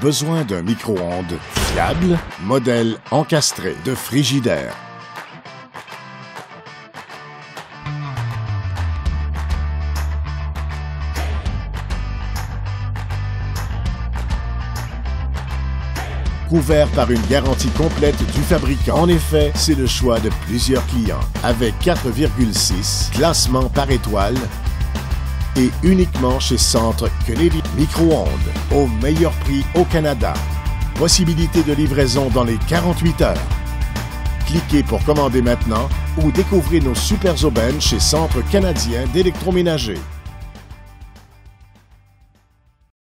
Besoin d'un micro-ondes fiable? Modèle encastré de Frigidaire. Couvert par une garantie complète du fabricant. En effet, c'est le choix de plusieurs clients. Avec 4,6 classements par étoile et uniquement chez Centre Kennedy. Micro-ondes au meilleur prix au Canada. Possibilité de livraison dans les 48 heures. Cliquez pour commander maintenant ou découvrez nos super aubaines chez Centre canadien d'électroménager.